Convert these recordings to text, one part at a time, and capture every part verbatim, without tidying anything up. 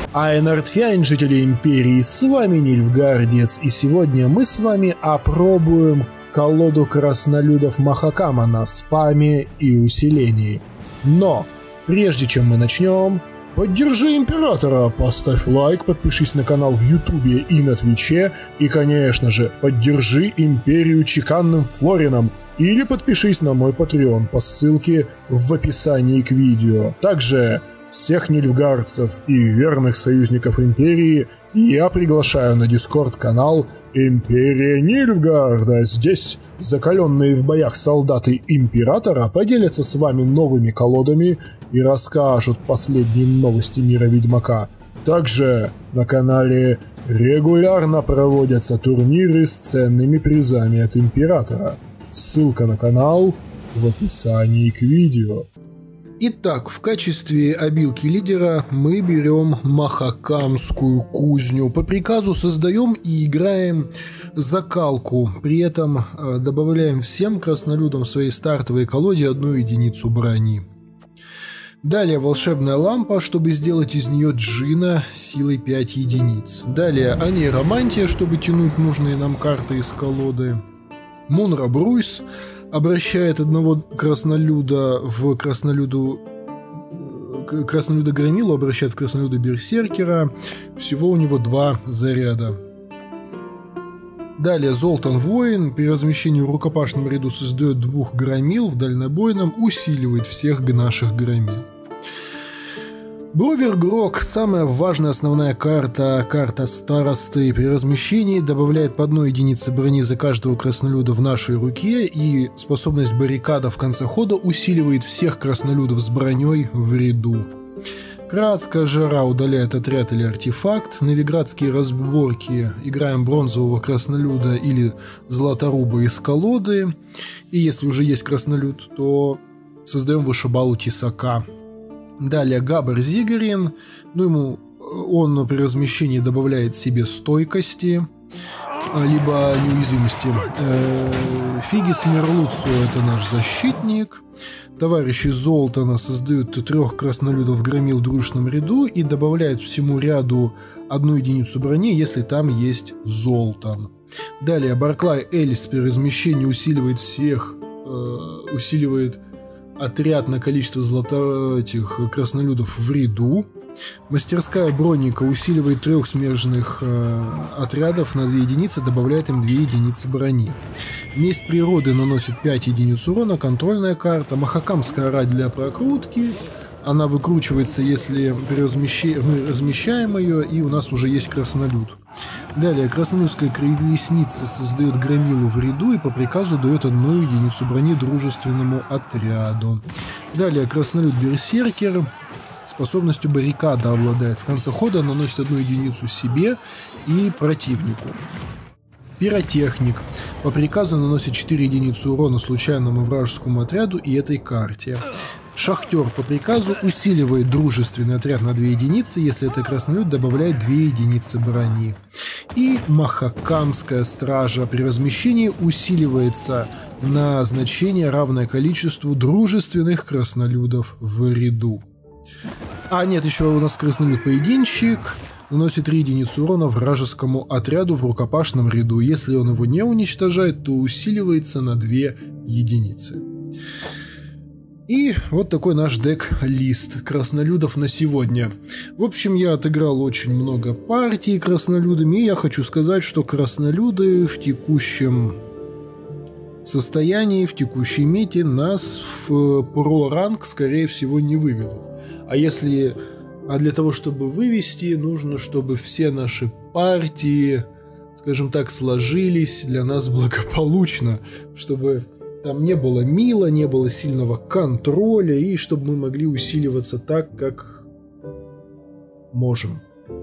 Айнардфяйн, жители Империи, с вами Нильфгардец, и сегодня мы с вами опробуем колоду краснолюдов Махакама на спаме и усилении. Но, прежде чем мы начнем, поддержи Императора, поставь лайк, подпишись на канал в Ютубе и на Твиче, и, конечно же, поддержи Империю чеканным Флорином, или подпишись на мой Patreon по ссылке в описании к видео. Также всех нильфгардцев и верных союзников Империи я приглашаю на Дискорд-канал Империя Нильфгарда. Здесь закаленные в боях солдаты Императора поделятся с вами новыми колодами и расскажут последние новости мира Ведьмака. Также на канале регулярно проводятся турниры с ценными призами от Императора. Ссылка на канал в описании к видео. Итак, в качестве обилки лидера мы берем Махакамскую кузню. По приказу создаем и играем закалку. При этом добавляем всем краснолюдам в своей стартовой колоде одну единицу брони. Далее волшебная лампа, чтобы сделать из нее джина силой пять единиц. Далее анейромантия, чтобы тянуть нужные нам карты из колоды. Мунра Бруйс обращает одного краснолюда в краснолюду краснолюда Громилу, обращает в краснолюда Берсеркера. Всего у него два заряда. Далее Золтан Воин при размещении в рукопашном ряду создает двух Громил, в дальнобойном усиливает всех наших Громил. Бровер Грок, самая важная основная карта, карта старосты, при размещении добавляет по одной единице брони за каждого краснолюда в нашей руке, и способность баррикада в конце хода усиливает всех краснолюдов с броней в ряду. Краткая жара удаляет отряд или артефакт. Новиградские разборки играем бронзового краснолюда или златоруба из колоды, и если уже есть краснолюд, то создаем вышибалу Тесака. Далее Габар Зигарин, ну ему он при размещении добавляет себе стойкости, либо неуязвимости. Фигис Мерлуцу — это наш защитник. Товарищи Золтана создают трех краснолюдов Громил в дружном ряду и добавляют всему ряду одну единицу брони, если там есть Золтан. Далее Барклай Эльс при размещении усиливает всех, э, усиливает отряд на количество золото этих краснолюдов в ряду. Мастерская Бронника усиливает трех смежных э, отрядов на две единицы, добавляет им две единицы брони. Месть природы наносит пять единиц урона, контрольная карта. Махакамская рать для прокрутки. Она выкручивается, если размещи... мы размещаем ее, и у нас уже есть краснолюд. Далее краснолюдская колесница создает Громилу в ряду и по приказу дает одну единицу брони дружественному отряду. Далее краснолюд Берсеркер способностью баррикада обладает. В конце хода наносит одну единицу себе и противнику. Пиротехник по приказу наносит четыре единицы урона случайному вражескому отряду и этой карте. Шахтер по приказу усиливает дружественный отряд на две единицы, если это краснолюд добавляет две единицы брони. И Махакамская стража при размещении усиливается на значение, равное количеству дружественных краснолюдов в ряду. А нет, еще у нас краснолюд-поединщик наносит три единицы урона вражескому отряду в рукопашном ряду. Если он его не уничтожает, то усиливается на две единицы. И вот такой наш дек-лист краснолюдов на сегодня. В общем, я отыграл очень много партий краснолюдами, и я хочу сказать, что краснолюды в текущем состоянии, в текущей мете нас в про-ранг, скорее всего, не выведут. А если... А для того, чтобы вывести, нужно, чтобы все наши партии, скажем так, сложились для нас благополучно, чтобы... Там не было мила, не было сильного контроля, и чтобы мы могли усиливаться так, как можем.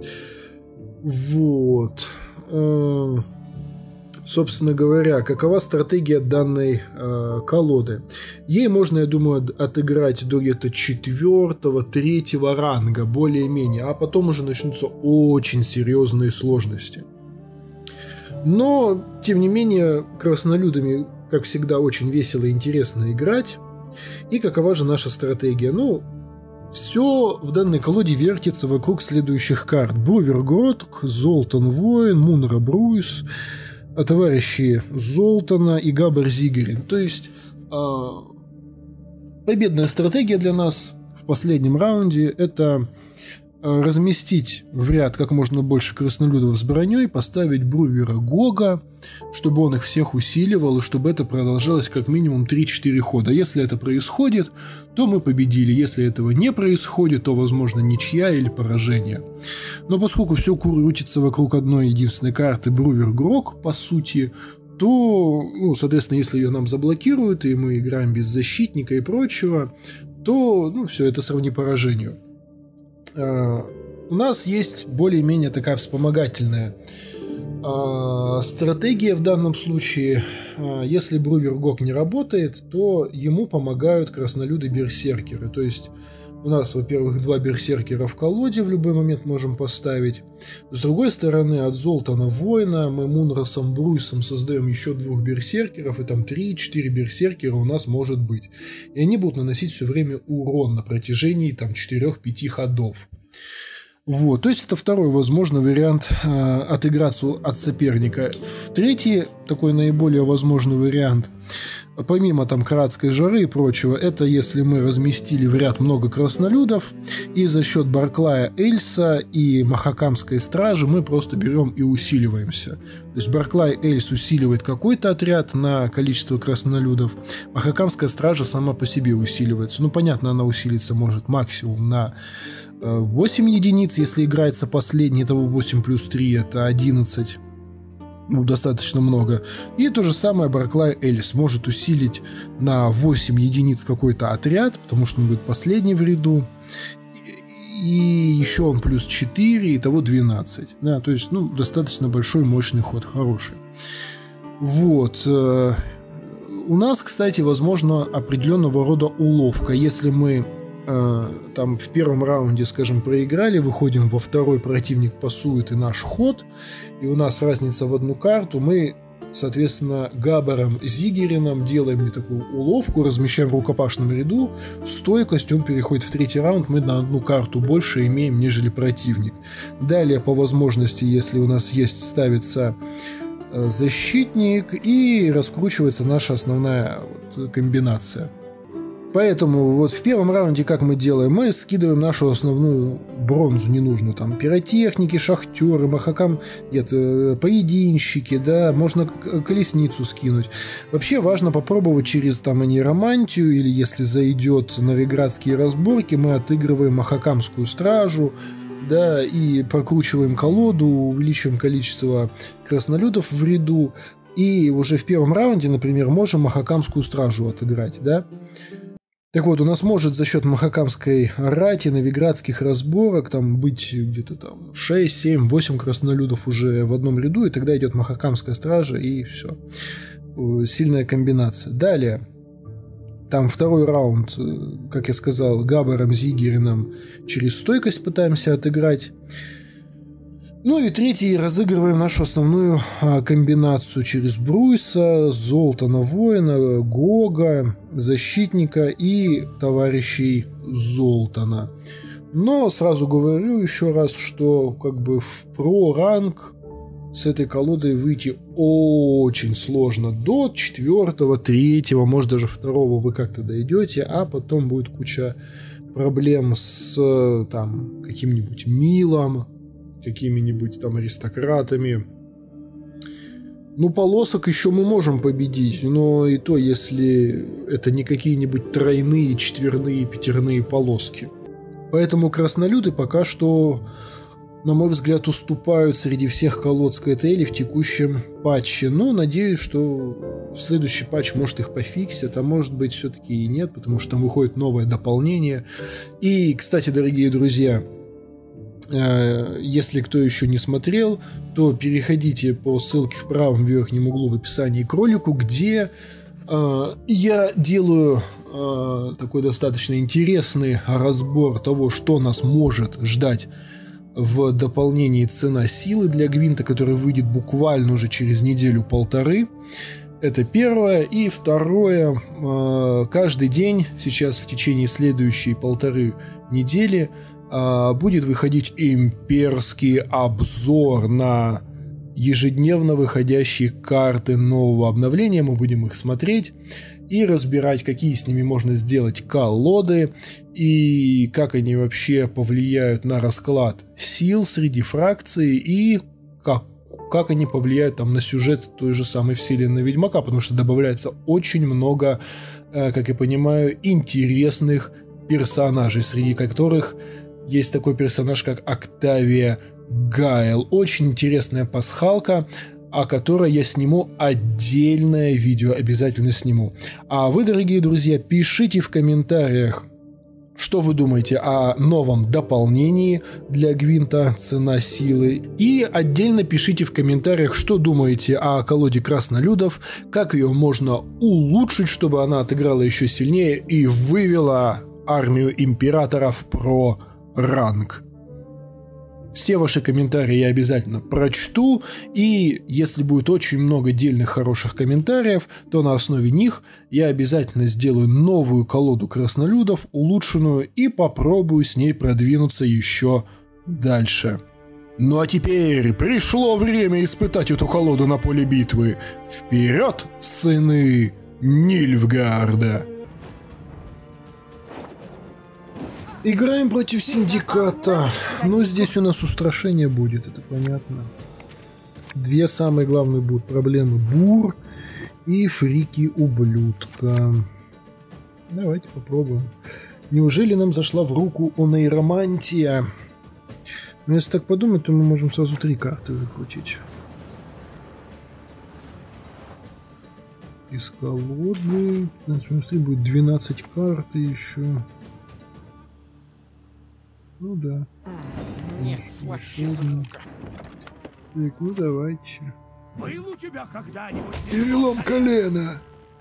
Вот. Собственно говоря, какова стратегия данной э, колоды? Ей можно, я думаю, отыграть до где-то четвертого, третьего ранга, более-менее, а потом уже начнутся очень серьезные сложности. Но, тем не менее, краснолюдами, как всегда, очень весело и интересно играть. И какова же наша стратегия? Ну, Все в данной колоде вертится вокруг следующих карт. Брувер Гротк, Золтан Воин, Мунра Бруйс, а товарищи Золтана и Габар Зигерин. То есть э, победная стратегия для нас в последнем раунде – это разместить в ряд как можно больше краснолюдов с броней, поставить Брувера Гога, чтобы он их всех усиливал, и чтобы это продолжалось как минимум три-четыре хода. Если это происходит, то мы победили. Если этого не происходит, то, возможно, ничья или поражение. Но поскольку все крутится вокруг одной единственной карты Брувер Грог, по сути, то, ну, соответственно, если ее нам заблокируют, и мы играем без защитника и прочего, то, ну, все это сродни поражению. У нас есть более-менее такая вспомогательная э, стратегия в данном случае. Э, если Брувер Гог не работает, то ему помогают краснолюды-берсеркеры. То есть у нас, во-первых, два берсеркера в колоде в любой момент можем поставить. С другой стороны, от Золтана Воина мы Мунрасом Бруйсом создаем еще двух берсеркеров, и там три-четыре берсеркера у нас может быть. И они будут наносить все время урон на протяжении там четырех-пяти ходов. Вот, то есть это второй возможный вариант э, отыграться от соперника. В третий, такой наиболее возможный вариант, помимо там Кратской жары и прочего, это если мы разместили в ряд много краснолюдов, и за счет Барклая Эльса и Махакамской стражи мы просто берем и усиливаемся. То есть Барклай Эльс усиливает какой-то отряд на количество краснолюдов, Махакамская стража сама по себе усиливается. Ну, понятно, она усилиться может максимум на восемь единиц, если играется последний, того восемь плюс три, это одиннадцать. Ну, достаточно много. И то же самое Барклай Эльс может усилить на восемь единиц какой-то отряд, потому что он будет последний в ряду. И еще он плюс четыре, итого двенадцать. Да, то есть, ну, достаточно большой, мощный ход, хороший. Вот. У нас, кстати, возможно определенного рода уловка. Если мы там в первом раунде, скажем, проиграли, выходим во второй, противник пасует и наш ход, и у нас разница в одну карту, мы, соответственно, Габаром Зигерином делаем такую уловку, размещаем в рукопашном ряду, стойкость, он переходит в третий раунд, мы на одну карту больше имеем, нежели противник. Далее, по возможности, если у нас есть, ставится защитник, и раскручивается наша основная вот комбинация. Поэтому вот в первом раунде как мы делаем? Мы скидываем нашу основную бронзу ненужную. Там пиротехники, шахтеры, махакам, нет, поединщики, да, можно колесницу скинуть. Вообще важно попробовать через там нейромантию, или если зайдет новиградские разборки, мы отыгрываем махакамскую стражу, да, и прокручиваем колоду, увеличиваем количество краснолюдов в ряду, и уже в первом раунде, например, можем махакамскую стражу отыграть, да. Так вот, у нас может за счет махакамской рати, новиградских разборок там быть где-то там шесть, семь, восемь краснолюдов уже в одном ряду, и тогда идет махакамская стража, и все. Сильная комбинация. Далее, там второй раунд, как я сказал, Габаром Зигерином через стойкость пытаемся отыграть. Ну и третий, разыгрываем нашу основную а, комбинацию через Бруйса, Золтана Воина, Гога, Защитника и товарищей Золтана. Но сразу говорю еще раз, что как бы в про-ранг с этой колодой выйти очень сложно. До четвертого, третьего, может даже второго вы как-то дойдете, а потом будет куча проблем с там каким-нибудь Милом, какими-нибудь там аристократами. Ну, полосок еще мы можем победить, но и то, если это не какие-нибудь тройные, четверные, пятерные полоски. Поэтому краснолюды пока что, на мой взгляд, уступают среди всех колод Скайтейли в текущем патче. Но надеюсь, что следующий патч может их пофиксит, а может быть все-таки и нет, потому что там выходит новое дополнение. И, кстати, дорогие друзья, если кто еще не смотрел, то переходите по ссылке в правом верхнем углу в описании к ролику, где э, я делаю э, такой достаточно интересный разбор того, что нас может ждать в дополнении «Цена силы» для Гвинта, который выйдет буквально уже через неделю-полторы. Это первое. И второе. Каждый день, сейчас в течение следующей полторы недели, будет выходить имперский обзор на ежедневно выходящие карты нового обновления. Мы будем их смотреть и разбирать, какие с ними можно сделать колоды и как они вообще повлияют на расклад сил среди фракций и как, как они повлияют там на сюжет той же самой вселенной Ведьмака, потому что добавляется очень много, как я понимаю, интересных персонажей, среди которых есть такой персонаж, как Октавия Гайл. Очень интересная пасхалка, о которой я сниму отдельное видео, обязательно сниму. А вы, дорогие друзья, пишите в комментариях, что вы думаете о новом дополнении для Гвинта «Цена силы». И отдельно пишите в комментариях, что думаете о колоде Краснолюдов, как ее можно улучшить, чтобы она отыграла еще сильнее и вывела армию императоров про ранг. Все ваши комментарии я обязательно прочту, и если будет очень много дельных хороших комментариев, то на основе них я обязательно сделаю новую колоду краснолюдов, улучшенную, и попробую с ней продвинуться еще дальше. Ну а теперь пришло время испытать эту колоду на поле битвы. Вперед, сыны Нильфгарда! Играем против Синдиката. Ну, здесь у нас устрашение будет, это понятно. Две самые главные будут проблемы. Бур и фрики-ублюдка. Давайте попробуем. Неужели нам зашла в руку онейромантия? Ну, если так подумать, то мы можем сразу три карты выкрутить. Из колоды. пятнадцать минус три будет двенадцать карт и еще... Ну да. Нет, слаще звука. Так, ну давайте. Был у тебя когда-нибудь... Перелом колена!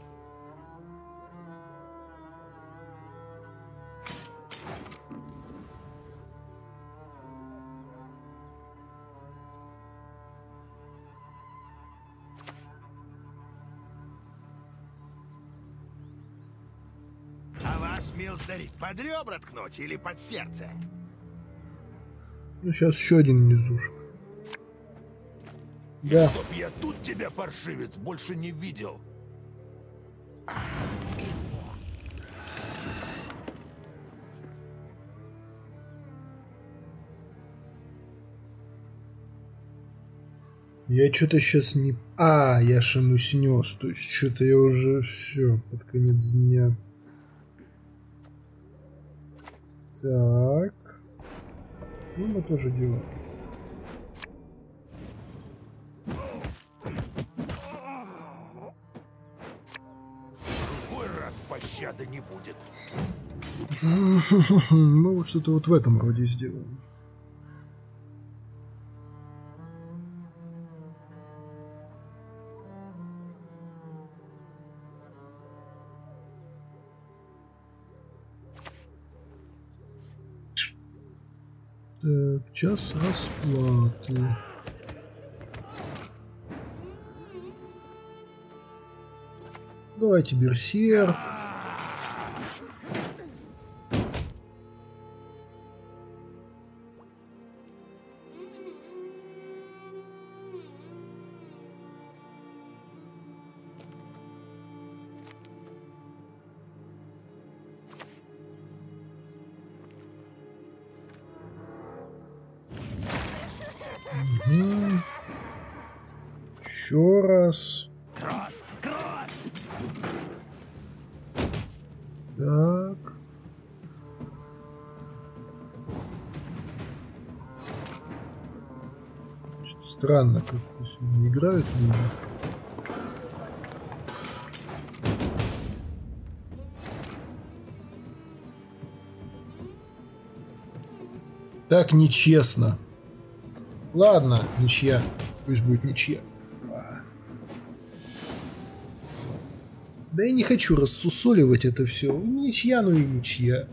А вас, милздарь, под ребра ткнуть или под сердце? Ну, сейчас еще один низушек. Да. Чтоб я тут тебя, паршивец, больше не видел. Я что-то сейчас не... А, я ж ему снес. То есть что-то я уже все под конец дня. Так. Ну, мы тоже делаем. Другой раз пощады не будет. Ну, вот что-то вот в этом роде сделаем. Так, час расплаты. Давайте берсерк. Угу. Еще раз. Кровь, кровь. Так. Что-то странно, как не играют люди. Так нечестно. Ладно, ничья. Пусть будет ничья. Да я не хочу рассусоливать это все. Ничья, ну и ничья.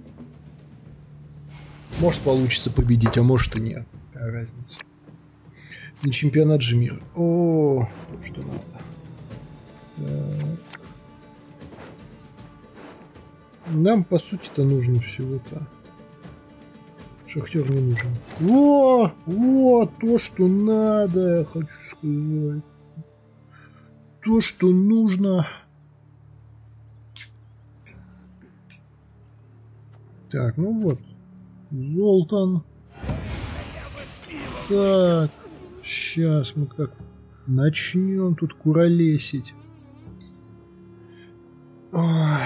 Может получится победить, а может и нет. Какая разница. Не чемпионат же мира. О, то, что надо. Так. Нам, по сути-то, нужно всего-то. Шахтер не нужен. О, о, то, что надо, я хочу сказать. То, что нужно. Так, ну вот. Золтан. Так. Сейчас мы как начнем тут куролесить. Ой.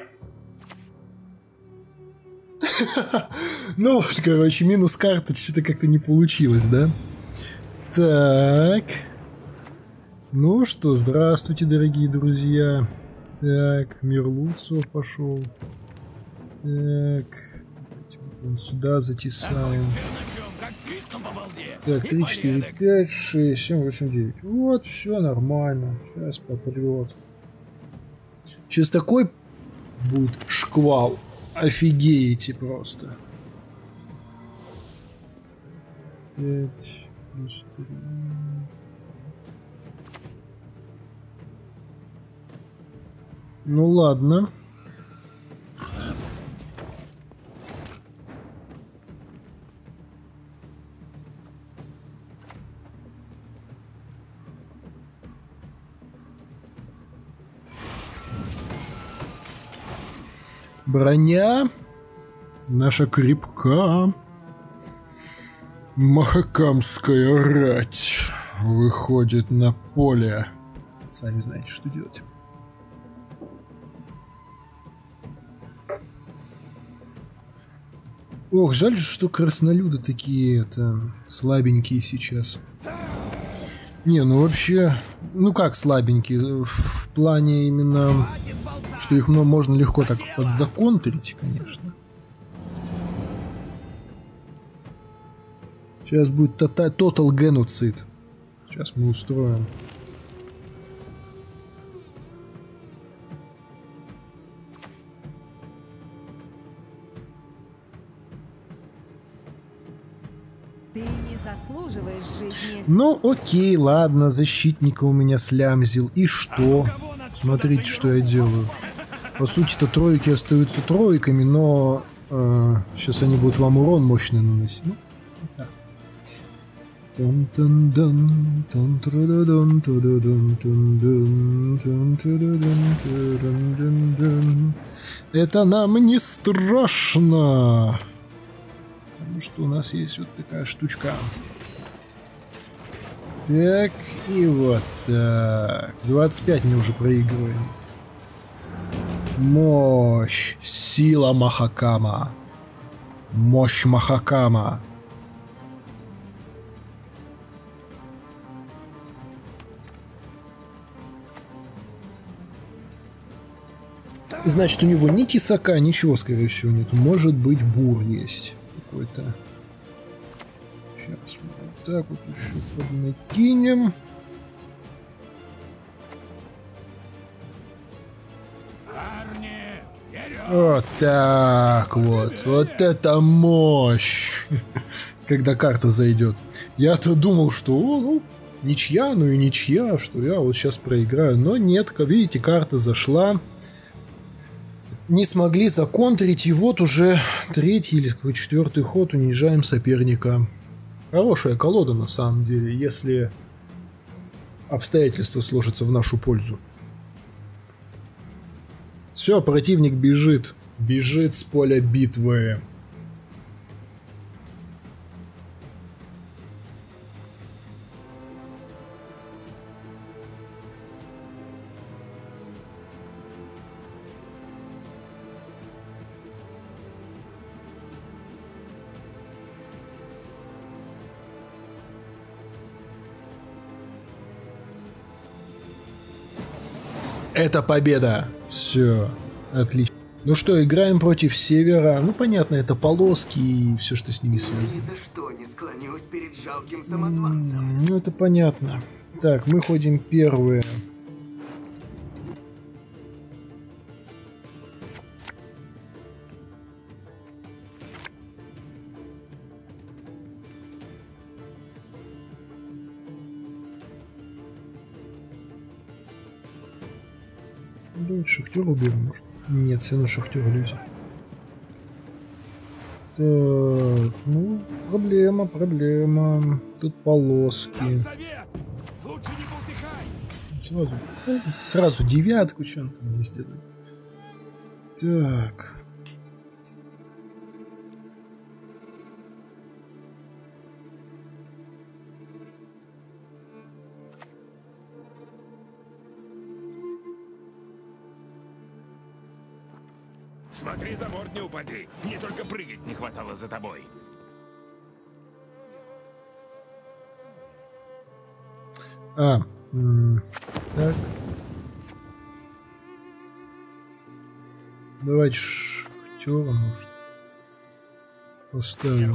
Ну вот, короче, минус карта что-то как-то не получилось, да? Так. Ну что, здравствуйте, дорогие друзья. Так, Мерлуцо пошел. Так. Вон сюда затесаем. Так, три, четыре, пять, шесть, семь, восемь, девять. Вот, все нормально. Сейчас попрет. Сейчас такой будет шквал. Офигеете просто. пять плюс три. Ну ладно. Броня наша крепка. Махакамская рать выходит на поле. Сами знаете, что делать. Ох, жаль, что краснолюды такие это слабенькие сейчас. Не, ну вообще, ну как слабенькие, в плане именно, что их можно легко так подзаконтрить, конечно. Сейчас будет тотал геноцид. Сейчас мы устроим. Ты не заслуживаешь жизни. Ну окей, ладно, защитника у меня слямзил. И что? Смотрите, что я делаю. По сути-то тройки остаются тройками, но э, сейчас они будут вам урон мощный наносить. Ну, да. Это нам не страшно. Потому что у нас есть вот такая штучка. Так, и вот так. двадцать пять мы уже проигрываем. Мощь. Сила Махакама. Мощь Махакама. Значит, у него ни тесака, ничего, скорее всего, нет. Может быть, бур есть какой-то. Сейчас мы вот так вот еще поднакинем. Вот так вот. Вот это мощь. Когда карта зайдет. Я-то думал, что о, ну, ничья, ну и ничья, что я вот сейчас проиграю. Но нет, как видите, карта зашла. Не смогли законтрить, и вот уже третий или какой четвертый ход унижаем соперника. Хорошая колода на самом деле, если обстоятельства сложатся в нашу пользу. Все, противник бежит. Бежит с поля битвы. Это победа. Все, отлично. Ну что, играем против севера. Ну, понятно, это полоски и все, что с ними связано. Ни за что не склонюсь перед жалким самозванцем. Ну, это понятно. Так, мы ходим первые. Давайте шахтера уберем, может. Нет, все равно шахтер лезет. Так, ну, проблема, проблема. Тут полоски. Совет! Лучше не болтыхай! Сразу, э, сразу девятку, что он там не сделает. Так. Смотри, за борт не упади. Мне только прыгать не хватало за тобой. А, м, так. Давайте шахтера, может, поставим.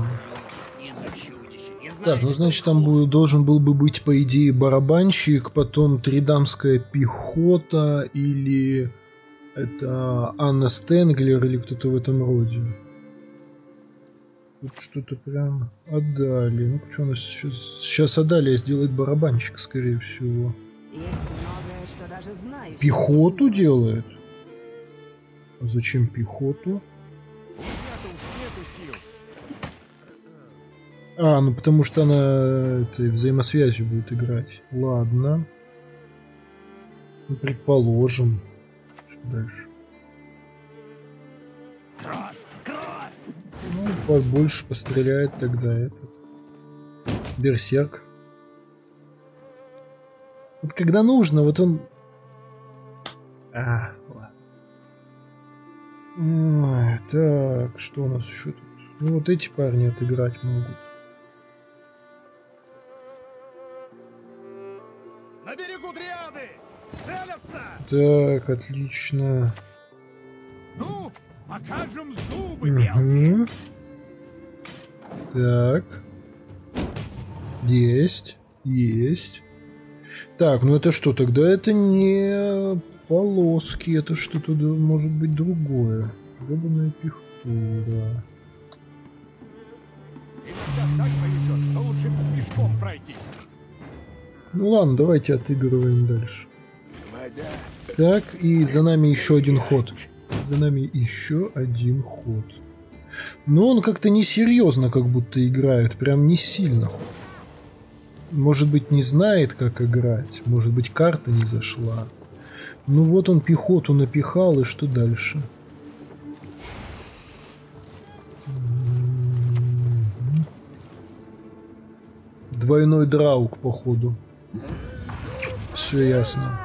Так, ну значит там будет, должен был бы быть, по идее, барабанщик, потом тридамская пехота или это Анна Стенглер или кто-то в этом роде. Тут что-то прям отдали. Ну что у нас сейчас? Сейчас Адалия сделает барабанщик, скорее всего. Есть многое, что даже знаешь. Пехоту делает? А зачем пехоту? А, ну потому что она этой взаимосвязью будет играть. Ладно. Ну, предположим. Что дальше? Ну, побольше постреляет тогда этот берсерк. Вот когда нужно, вот он... А, ладно. Ой, так, что у нас еще тут? Ну, вот эти парни отыграть могут. На берегу Дриады! Целятся! Так, отлично. Ну, покажем зубы, мелкие. Угу. Так. Есть. Есть. Так, ну это что? Тогда это не полоски. Это что-то может быть другое. Гребаная пехтура. Иногда так повезет, что лучше пешком пройтись. Ну ладно, давайте отыгрываем дальше. Так, и за нами еще один ход. За нами еще один ход. Но он как-то несерьезно как будто играет. Прям не сильно. Может быть, не знает, как играть. Может быть, карта не зашла. Ну вот он пехоту напихал, и что дальше? Двойной драук, походу. Все ясно.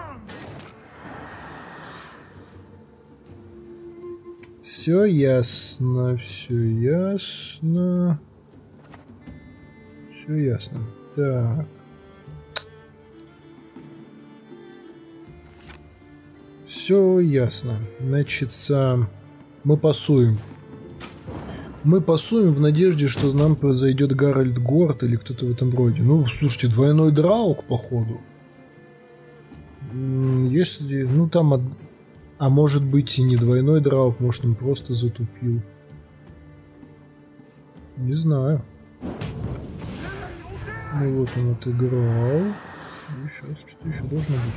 Все ясно, все ясно. Все ясно. Так. Все ясно. Значит, мы пасуем. Мы пасуем в надежде, что нам произойдет Гарольд Горд или кто-то в этом роде. Ну, слушайте, двойной драук, походу. Если, ну там, от... а может быть и не двойной драук, может он просто затупил. Не знаю. Ну вот он отыграл. И сейчас что-то еще должно быть.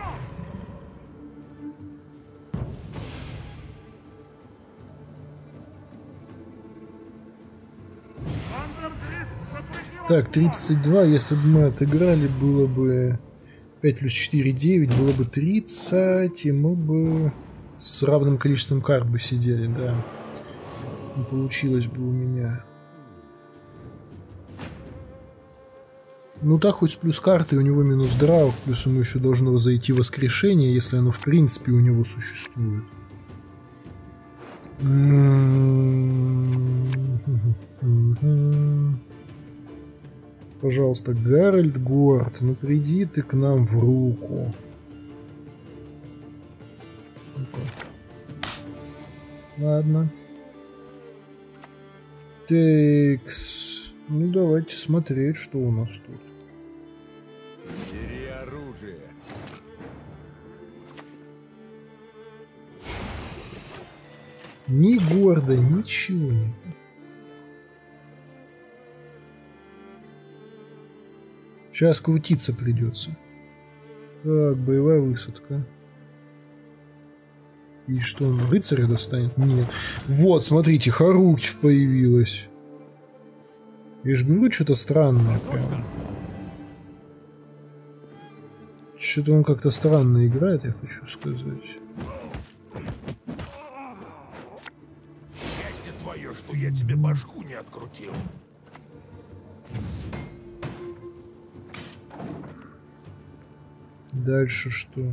Так, тридцать два, если бы мы отыграли, было бы пять плюс четыре, девять, было бы тридцать, и мы бы с равным количеством карт бы сидели, да. Не получилось бы у меня. Ну так, хоть с плюс карты, у него минус драук, плюс ему еще должно зайти воскрешение, если оно в принципе у него существует. Пожалуйста, Гарольд Горд, ну приди ты к нам в руку. Ладно. Текс. Ну давайте смотреть, что у нас тут. Бери оружие. Ни гордо, ничего не. Сейчас крутиться придется. Так, боевая высадка. И что, он рыцаря достанет? Нет. Вот, смотрите, Харуки появилась. Я же говорю, что-то странное прям. Что-то он как-то странно играет, я хочу сказать. Счастье твое, что я тебе башку не открутил. Дальше что?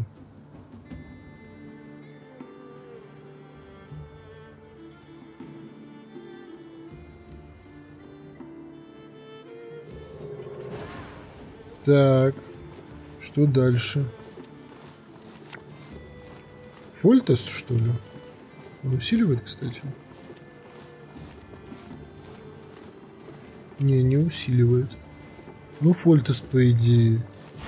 Так, что дальше? Фольтест, что ли? Он усиливает, кстати? Не, не усиливает. Ну, фольтест, по идее.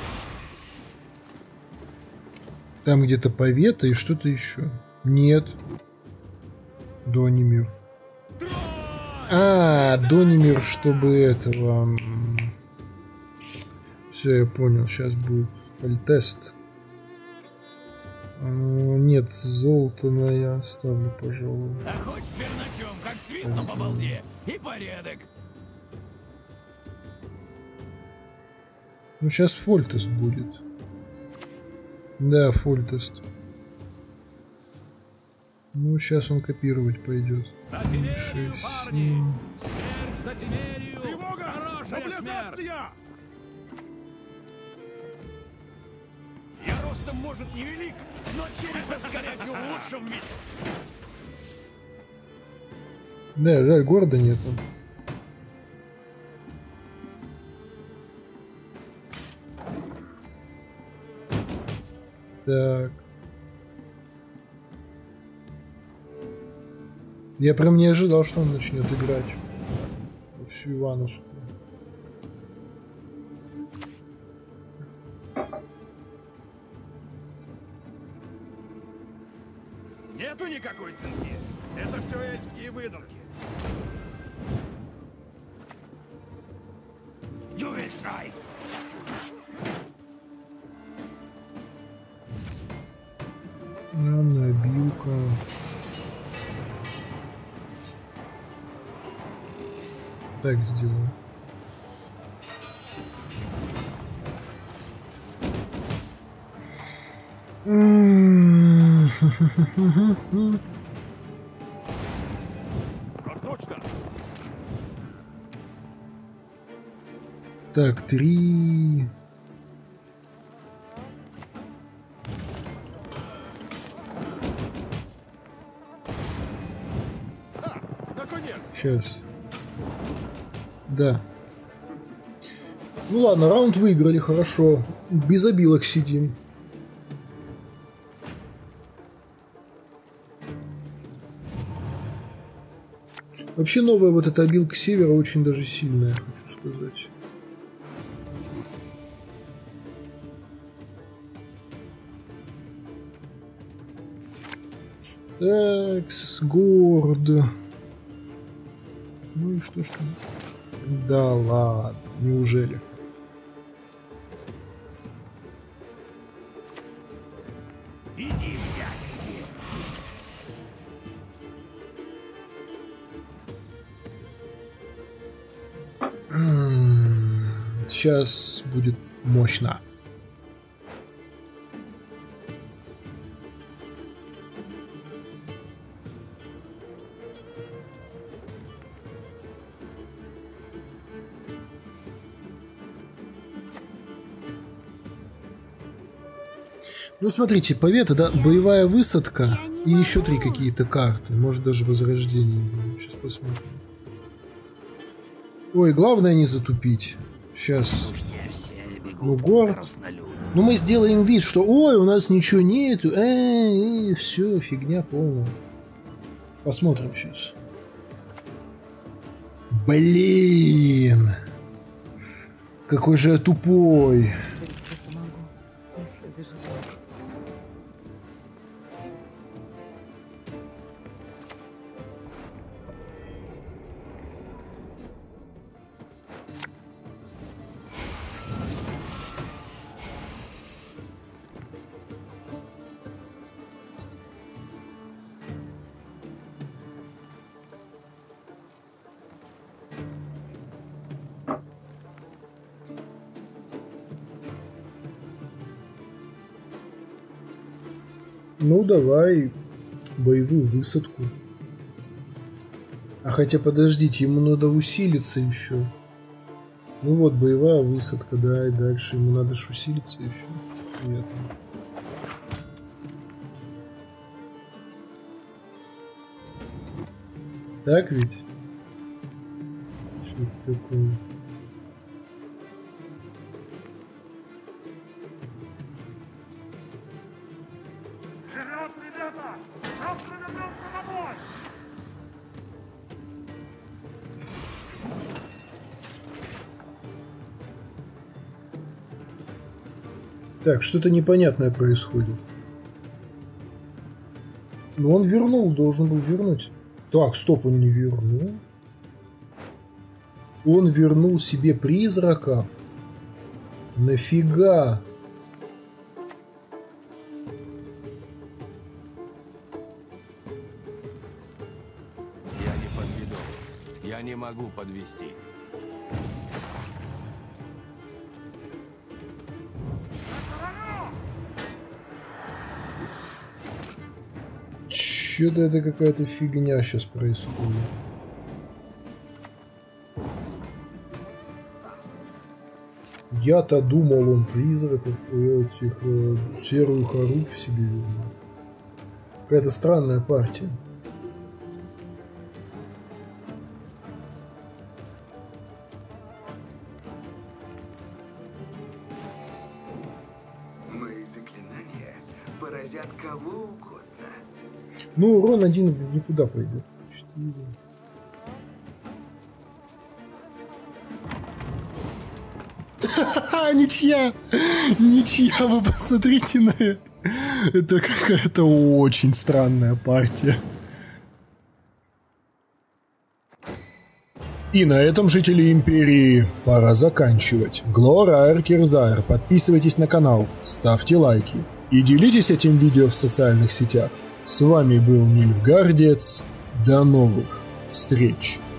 Там где-то повета и что-то еще. Нет. Донимир. А, Донимир, чтобы этого... Все, я понял, сейчас будет фольтест. А, нет, Золтана я оставлю, пожалуй. А хоть теперь на чем, как свистну по балде, и порядок. Ну, сейчас фольтест будет. Да, фольтест. Ну, сейчас он копировать пойдет. шесть, семь. Смерть за Тимерию! Тревога! Хорошая смерть! Я ростом, может, невелик, но череп раскорячу в лучшем виде. Да, жаль, города нету. Так. Я прям не ожидал, что он начнет играть во всю Ивановскую. Нету никакой цинки. Это все эльфские выдумки. Jewish Ice. Набилка. Так сделаю. Так, три. Сейчас. Да. Ну ладно, раунд выиграли, хорошо. Без обилок сидим. Вообще новая вот эта обилка севера очень даже сильная, хочу сказать. Так, с горд. Ну и что, что? Да ладно, неужели? Иди, Сейчас будет мощно. Ну, смотрите, повета, да, боевая высадка и еще три какие-то карты. Может, даже возрождение будет. Сейчас посмотрим. Ой, главное не затупить. Сейчас. Ну, город. Ну, мы сделаем вид, что ой, у нас ничего нету. Эй, все, фигня полная. Посмотрим сейчас. Блин. Какой же я тупой. Ну, давай боевую высадку. А хотя, подождите, ему надо усилиться еще. Ну вот, боевая высадка, да, и дальше ему надо ж усилиться еще. Нет. Так ведь? Что-то такое. Так, что-то непонятное происходит. Ну, он вернул, должен был вернуть. Так, стоп, он не вернул. Он вернул себе призрака. Нафига? Я не подведу. Я не могу подвести. Что-то это какая-то фигня сейчас происходит. Я-то думал, он призраков, этих э, серую хору в себе вернул. Какая-то странная партия. Мои заклинания поразят кого угодно. Ну, урон один в никуда пойдет. Четыре. Ха-ха-ха, ничья! Ничья, вы посмотрите на это. Это какая-то очень странная партия. И на этом, жители Империи, пора заканчивать. Глорайр Кирзайр, подписывайтесь на канал, ставьте лайки и делитесь этим видео в социальных сетях. С вами был Нильфгардец. До новых встреч!